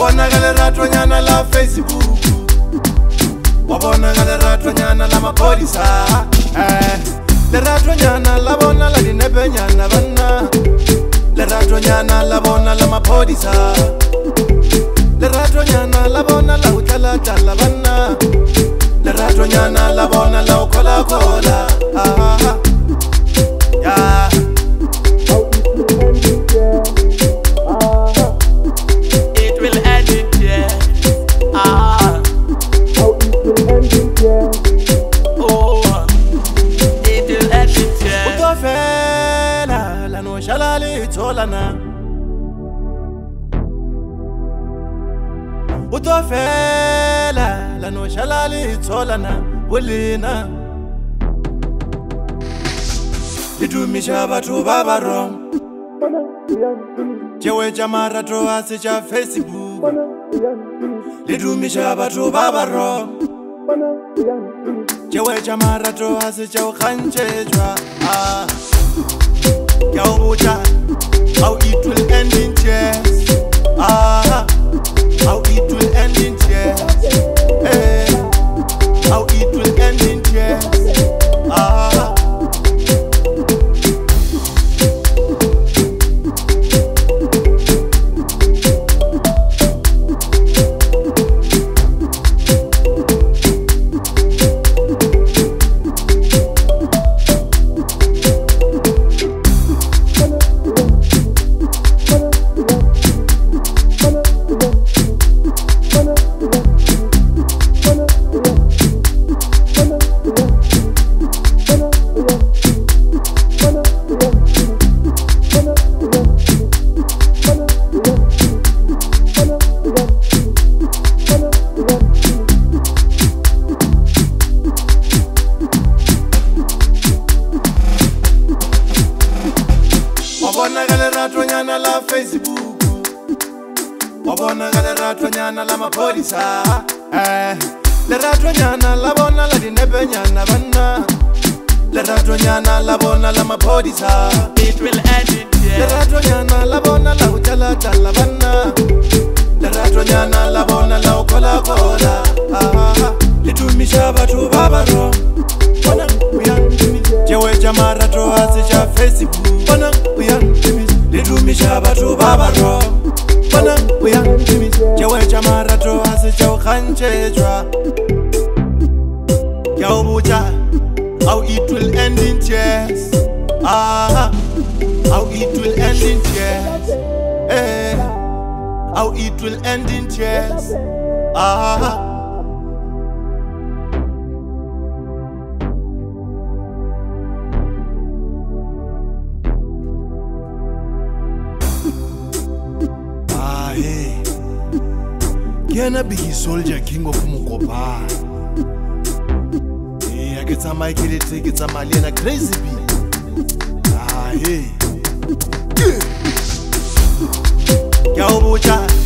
Wabona gale rato nyana la Facebook, wabona gale rato nyana la mapolisa. Le rato nyana la bona la dinebe nyana bana. Le rato nyana la bona la mapolisa. Le rato nyana la bona la utala tala bana. Le rato nyana la bona la ukola kola. Yeah. It will end in tears. Oh, it will end in tears. Utofela la no shalali tolana. Utofela la no shalali tolana. Ulina lidumisha batu baba wrong. Chewe chamara to asicha Facebook. Lidumisha batu baba wrong. Chewe chamara to asicha ukhanchejwa. Yaubucha, how it will end in tears. How it will end in tears. How it will end in tears. Wabona gale rato nyana la Facebook, wabona gale rato nyana la mapolisa. Le rato nyana la bona la dinebe nyana bana. Le rato nyana la bona la mapolisa. It will end in tears. Le rato nyana la bona la utala tala bana. Le rato nyana la bona la ukola kola. Lidumisha batu baba wrong. Bona uyandimi chewe chamara to asicha Facebook. Bona uyandimi lidumisha batu baba wrong. Bona uyandimi chewe chamara to asicha ukhanchejwa. Yaubucha, how it will end in tears. How it will end in tears. How it will end in tears. Kiana big soldier, king of Mukopa. I get some Michael, get some Malena crazy beat. Yaubucha.